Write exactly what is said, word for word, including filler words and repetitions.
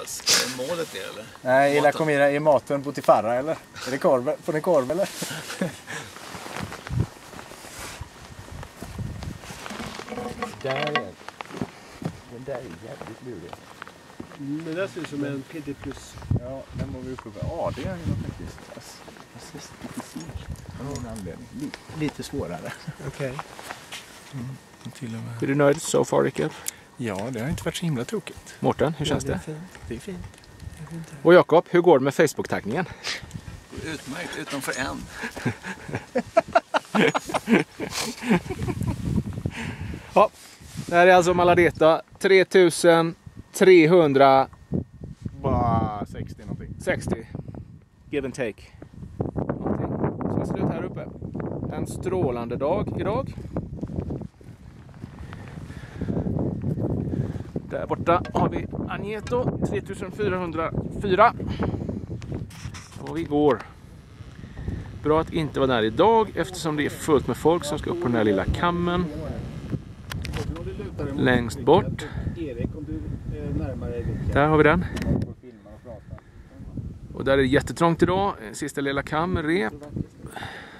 alls. Är det målet det eller? Nej, Ila Comida är maten på Tifarra eller? Är det korv? Får ni korv eller? Där är den. Den där är jävligt lurig. Mm, det där ser ut som en P D plus. Ja, den var vi uppe på. Ja, det är ju faktiskt. Assist difficil. Av någon anledning. Lite, lite svårare. Okej. Okay. Mm, är du nöjd so far, Rickard? Ja, det har inte varit så himla tokigt. Mårten, hur känns ja, det? det? Är det är fint. Det är fint. Och Jakob, hur går det med Facebook-taggningen? Utmärkt, utom för en. Ja, det här är alltså Maladeta. tre tusen trehundrasextio. Bara sextio någonting. Give and take. Någonting. Så ser det ut här uppe. En strålande dag idag. Där borta har vi Agneto. tre tusen fyrahundrafyra. Och vi går. Bra att inte vara där idag eftersom det är fullt med folk som ska upp på den här lilla kammen. Längst bort. Där har vi den. Och där är det jättetrångt idag. Sista lilla kam med rep.